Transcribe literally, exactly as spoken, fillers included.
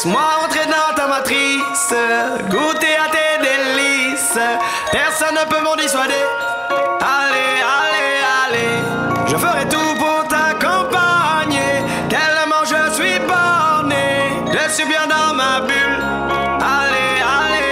Laisse-moi entrer dans ta matrice, goûter à tes délices. Personne ne peut m'en dissuader. Allez, allez, allez, je ferai tout pour t'accompagner. Tellement je suis borné, je suis bien dans ma bulle. Allez, allez.